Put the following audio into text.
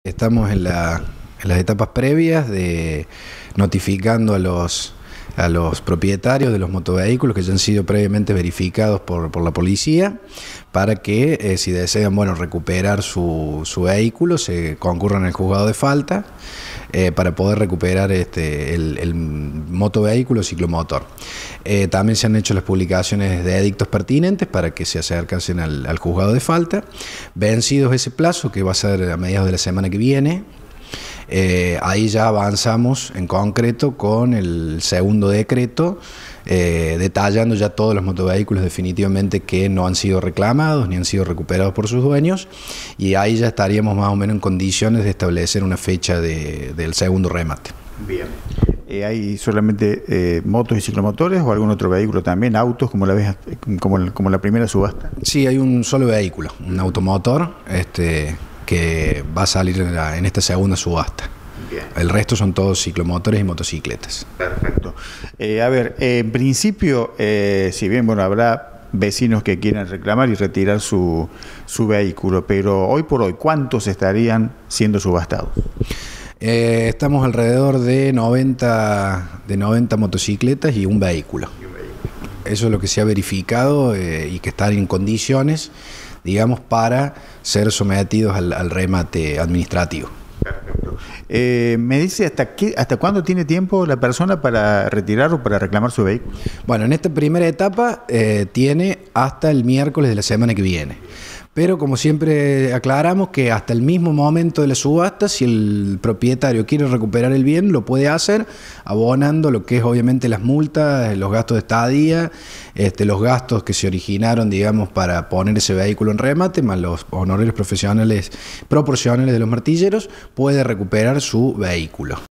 Estamos en las etapas previas de notificando a los propietarios de los motovehículos que ya han sido previamente verificados por la policía para que si desean recuperar su vehículo se concurran al juzgado de falta para poder recuperar el motovehículo ciclomotor. También se han hecho las publicaciones de edictos pertinentes para que se acercasen al juzgado de falta. Vencidos ese plazo, que va a ser a mediados de la semana que viene, ahí ya avanzamos en concreto con el segundo decreto, detallando ya todos los motovehículos definitivamente que no han sido reclamados ni han sido recuperados por sus dueños, y ahí ya estaríamos más o menos en condiciones de establecer una fecha del segundo remate. Bien. ¿Hay solamente motos y ciclomotores o algún otro vehículo también, autos, como la vez, como la primera subasta? Sí, hay un solo vehículo, un automotor, que va a salir en esta segunda subasta. Bien. El resto son todos ciclomotores y motocicletas. Perfecto. En principio, si bien habrá vecinos que quieran reclamar y retirar su vehículo, pero hoy por hoy, ¿cuántos estarían siendo subastados? Estamos alrededor de 90 motocicletas y un vehículo. Eso es lo que se ha verificado y que están en condiciones, digamos, para ser sometidos al remate administrativo. Perfecto. ¿Me dice hasta cuándo tiene tiempo la persona para retirar o para reclamar su vehículo? Bueno, en esta primera etapa tiene hasta el miércoles de la semana que viene. Pero como siempre aclaramos que hasta el mismo momento de la subasta, si el propietario quiere recuperar el bien, lo puede hacer abonando lo que es obviamente las multas, los gastos de estadía, los gastos que se originaron, digamos, para poner ese vehículo en remate, más los honorarios profesionales proporcionales de los martilleros, puede recuperar su vehículo.